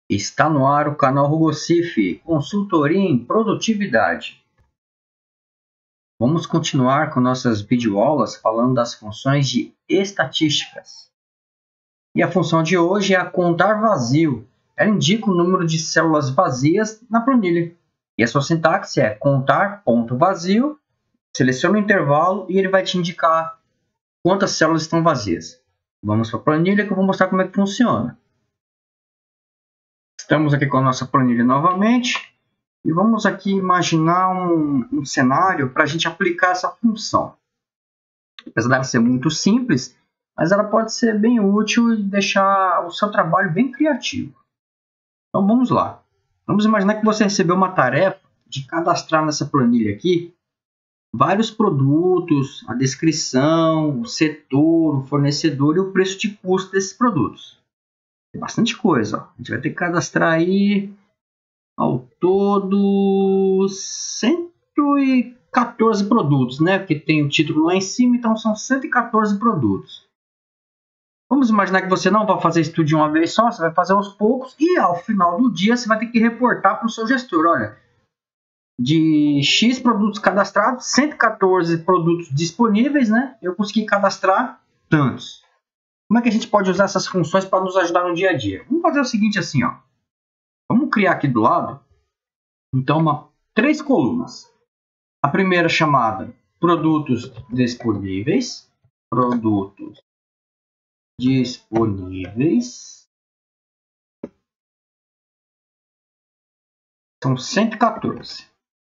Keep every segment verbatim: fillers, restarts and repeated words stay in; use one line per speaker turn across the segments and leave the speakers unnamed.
Está no ar o canal Rugocif, consultoria em produtividade. Vamos continuar com nossas videoaulas falando das funções de estatísticas. E a função de hoje é a contar vazio. Ela indica o número de células vazias na planilha. E a sua sintaxe é contar ponto vazio, seleciona o intervalo e ele vai te indicar quantas células estão vazias. Vamos para a planilha que eu vou mostrar como é que funciona. Estamos aqui com a nossa planilha novamente e vamos aqui imaginar um, um cenário para a gente aplicar essa função. Apesar dela ser muito simples, mas ela pode ser bem útil e deixar o seu trabalho bem criativo. Então vamos lá. Vamos imaginar que você recebeu uma tarefa de cadastrar nessa planilha aqui vários produtos, a descrição, o setor, o fornecedor e o preço de custo desses produtos. Tem bastante coisa. Ó. A gente vai ter que cadastrar aí ao todo cento e quatorze produtos, né? Porque tem o título lá em cima, então são cento e quatorze produtos. Vamos imaginar que você não vai fazer isso tudo de uma vez só, você vai fazer aos poucos e ao final do dia você vai ter que reportar para o seu gestor. Olha, de X produtos cadastrados, cento e quatorze produtos disponíveis, né? Eu consegui cadastrar tantos. Como é que a gente pode usar essas funções para nos ajudar no dia a dia? Vamos fazer o seguinte assim, ó. Vamos criar aqui do lado, então, uma, três colunas. A primeira chamada produtos disponíveis. Produtos disponíveis. São cento e quatorze.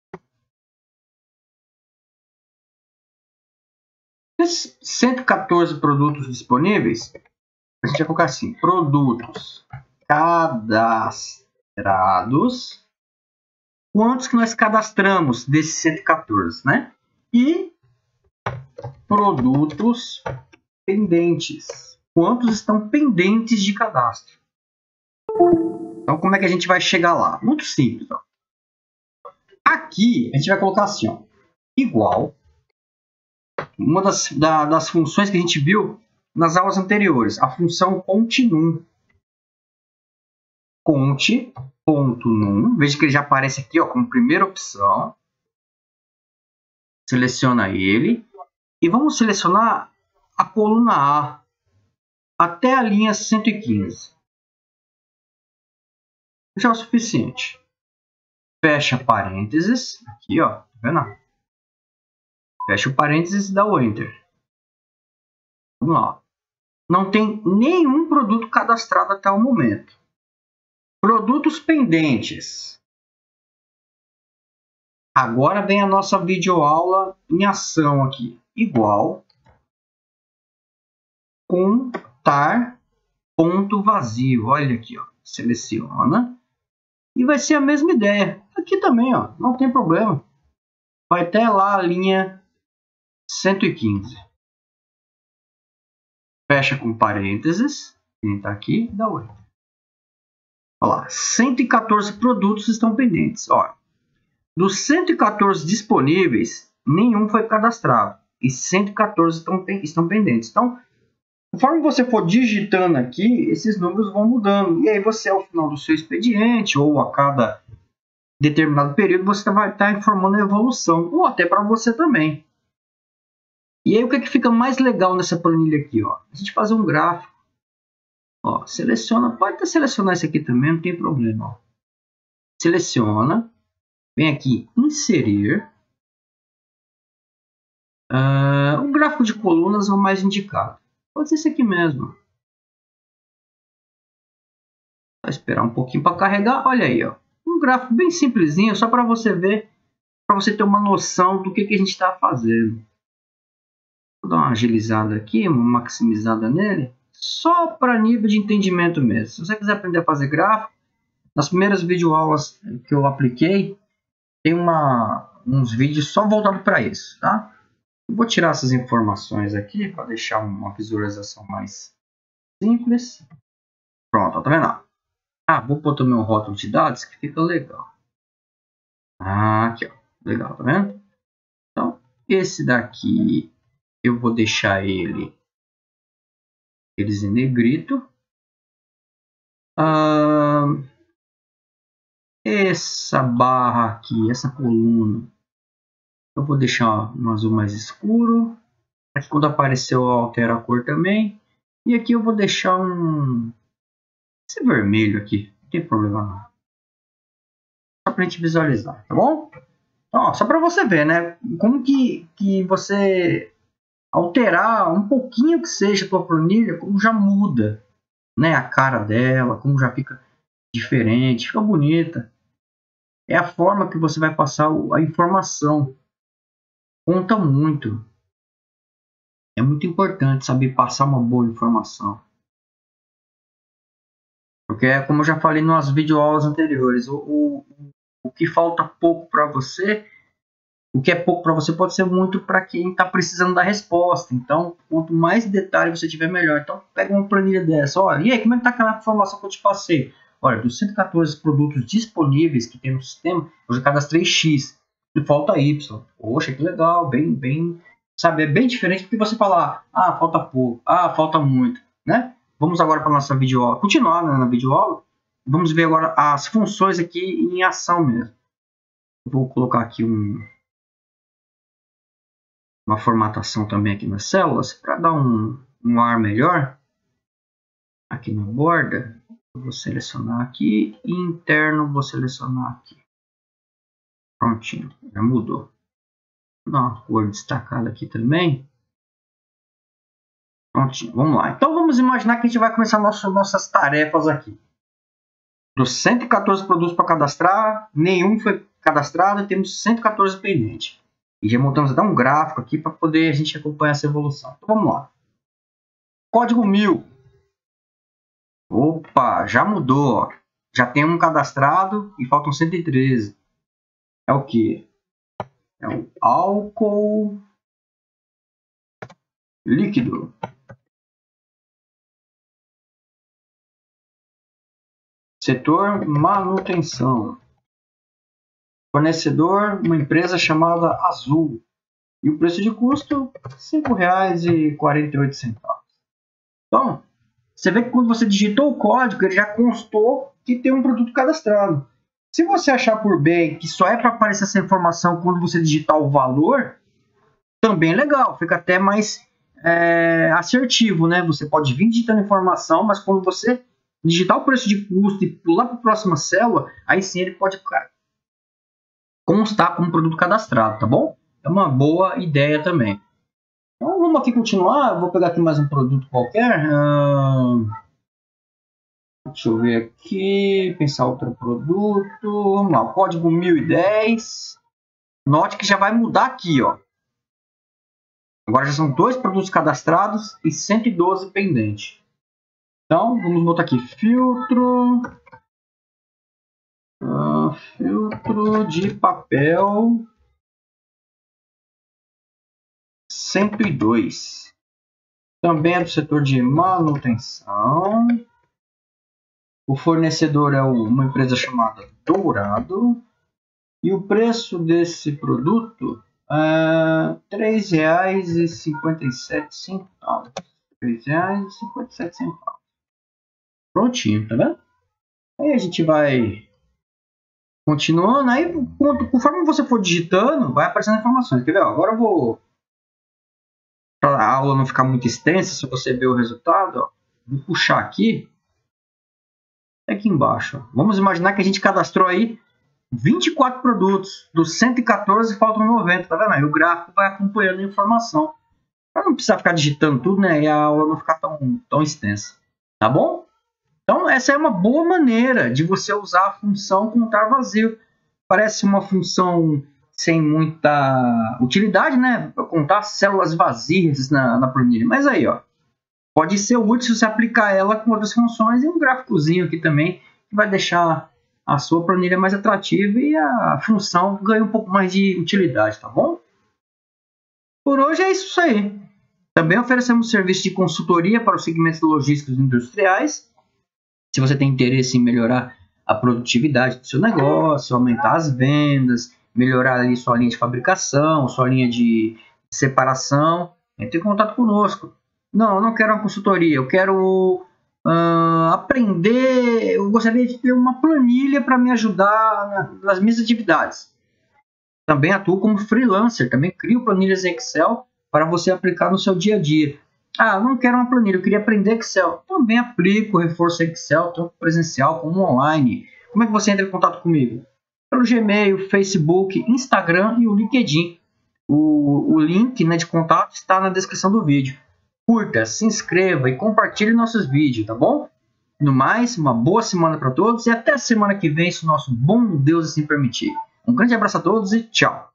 Esses cento e quatorze produtos disponíveis, a gente vai colocar assim, produtos cadastrados. Quantos que nós cadastramos desses cento e quatorze, né? E produtos pendentes. Quantos estão pendentes de cadastro? Então, como é que a gente vai chegar lá? Muito simples, ó. Aqui, a gente vai colocar assim, ó, igual. Uma das, da, das funções que a gente viu nas aulas anteriores, a função continue. Conte.num, veja que ele já aparece aqui ó, como primeira opção. Seleciona ele. E vamos selecionar a coluna A até a linha cento e quinze. Já é o suficiente. Fecha parênteses. Aqui, ó. Tá vendo? Fecha o parênteses e dá o Enter. Vamos lá. Não tem nenhum produto cadastrado até o momento. Produtos pendentes. Agora vem a nossa videoaula em ação aqui. Igual. Contar ponto vazio. Olha aqui, ó. Seleciona. E vai ser a mesma ideia. Aqui também, ó. Não tem problema. Vai até lá a linha cento e quinze. Fecha com parênteses. Quem tá aqui, dá o Enter. Olha lá. cento e quatorze produtos estão pendentes. Olha. Dos cento e quatorze disponíveis, nenhum foi cadastrado. E cento e quatorze estão, estão pendentes. Então, conforme você for digitando aqui, esses números vão mudando. E aí você, ao final do seu expediente, ou a cada determinado período, você vai estar informando a evolução. Ou até para você também. E aí o que, é que fica mais legal nessa planilha aqui? Ó? A gente fazer um gráfico. Ó, seleciona, pode até selecionar esse aqui também, não tem problema. Ó. Seleciona. Vem aqui, inserir. Uh, o gráfico de colunas é o mais indicado. Pode ser esse aqui mesmo. Vai esperar um pouquinho para carregar. Olha aí, ó. Um gráfico bem simplesinho, só para você ver, para você ter uma noção do que, que a gente está fazendo. Vou dar uma agilizada aqui, uma maximizada nele, só para nível de entendimento mesmo. Se você quiser aprender a fazer gráfico, nas primeiras videoaulas que eu apliquei, tem uma, uns vídeos só voltados para isso, tá? Eu vou tirar essas informações aqui para deixar uma visualização mais simples. Pronto, tá vendo? Ah, vou botar meu rótulo de dados que fica legal. Ah, aqui, ó. Legal, tá vendo? Então, esse daqui eu vou deixar ele eles em negrito. Ah, essa barra aqui, essa coluna, eu vou deixar um azul mais escuro. Aqui quando aparecer eu altero a cor também. E aqui eu vou deixar um... esse vermelho aqui, não tem problema não. Só pra gente visualizar, tá bom? Então, ó, só para você ver, né? Como que, que você alterar um pouquinho que seja a tua planilha, como já muda, né? A cara dela, como já fica diferente, fica bonita. É a forma que você vai passar a informação. Conta muito. É muito importante saber passar uma boa informação. Porque é como eu já falei nas videoaulas anteriores, o, o, o que falta pouco para você, o que é pouco para você pode ser muito para quem está precisando da resposta. Então, quanto mais detalhe você tiver, melhor. Então, pega uma planilha dessa. Olha, e aí, como é que está aquela informação que eu te passei? Olha, dos cento e quatorze produtos disponíveis que tem no sistema, eu já cadastrei X e falta Y. Poxa, que legal, bem, bem, sabe, é bem diferente do que você falar, ah, falta pouco, ah, falta muito, né? Vamos agora para a nossa videoaula, continuar, né, na videoaula. Vamos ver agora as funções aqui em ação mesmo. Vou colocar aqui um, uma formatação também aqui nas células para dar um, um ar melhor. Aqui na borda, eu vou selecionar aqui e interno vou selecionar aqui. Prontinho, já mudou. Vou dar uma cor destacada aqui também. Prontinho, vamos lá. Então vamos imaginar que a gente vai começar nosso, nossas tarefas aqui. Dos cento e quatorze produtos para cadastrar, nenhum foi cadastrado e temos cento e quatorze pendentes. E já montamos até um gráfico aqui para poder a gente acompanhar essa evolução. Então vamos lá. Código mil. Opa, já mudou. Ó. Já tem um cadastrado e faltam cento e treze. É o que? É o álcool líquido. Setor manutenção. Fornecedor, uma empresa chamada Azul. E o preço de custo, cinco reais e quarenta e oito centavos. Então, você vê que quando você digitou o código, ele já constou que tem um produto cadastrado. Se você achar por bem que só é para aparecer essa informação quando você digitar o valor, também é legal, fica até mais é, assertivo, né? Você pode vir digitando informação, mas quando você digitar o preço de custo e pular para a próxima célula, aí sim ele pode constar como produto cadastrado, tá bom? É uma boa ideia também. Então vamos aqui continuar. Eu vou pegar aqui mais um produto qualquer. Hum, deixa eu ver aqui. Pensar outro produto. Vamos lá. O código mil e dez. Note que já vai mudar aqui, ó. Agora já são dois produtos cadastrados e cento e doze pendentes. Então vamos botar aqui filtro. Uh, filtro de papel. cento e dois. Também é do setor de manutenção. O fornecedor é uma empresa chamada Dourado. E o preço desse produto é três reais e cinquenta e sete centavos. três reais e cinquenta e sete centavos. Prontinho, tá vendo? Aí a gente vai continuando. Aí, conforme você for digitando, vai aparecendo informações. Quer ver? Agora eu vou... para a aula não ficar muito extensa, se você ver o resultado, ó, vou puxar aqui, aqui embaixo. Ó. Vamos imaginar que a gente cadastrou aí vinte e quatro produtos, dos cento e quatorze faltam noventa, tá vendo? Aí o gráfico vai acompanhando a informação. Para não precisar ficar digitando tudo, né? E a aula não ficar tão, tão extensa, tá bom? Então essa é uma boa maneira de você usar a função contar vazio. Parece uma função sem muita utilidade, né? Para contar células vazias na, na planilha. Mas aí, ó, pode ser útil se você aplicar ela com outras funções e um gráficozinho aqui também que vai deixar a sua planilha mais atrativa e a função ganha um pouco mais de utilidade, tá bom? Por hoje é isso aí. Também oferecemos serviço de consultoria para os segmentos logísticos e industriais. Se você tem interesse em melhorar a produtividade do seu negócio, aumentar as vendas, melhorar ali sua linha de fabricação, sua linha de separação, entre em contato conosco. Não, eu não quero uma consultoria, eu quero uh, aprender, eu gostaria de ter uma planilha para me ajudar nas minhas atividades. Também atuo como freelancer, também crio planilhas em Excel para você aplicar no seu dia a dia. Ah, não quero uma planilha, eu queria aprender Excel. Também aplico reforço Excel, tanto presencial como online. Como é que você entra em contato comigo? Pelo Gmail, Facebook, Instagram e o LinkedIn. O, o link, né, de contato está na descrição do vídeo. Curta, se inscreva e compartilhe nossos vídeos, tá bom? No mais, uma boa semana para todos e até a semana que vem, se o nosso bom Deus assim permitir. Um grande abraço a todos e tchau!